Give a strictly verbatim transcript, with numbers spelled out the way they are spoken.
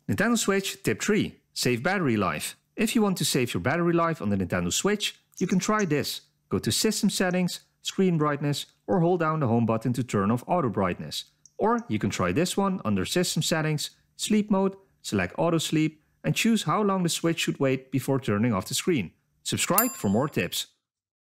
Nintendo Switch Tip three. Save battery life. If you want to save your battery life on the Nintendo Switch, you can try this. Go to System Settings, Screen Brightness, or hold down the home button to turn off Auto Brightness. Or you can try this one under System Settings, Sleep Mode, select Auto Sleep, and choose how long the Switch should wait before turning off the screen. Subscribe for more tips.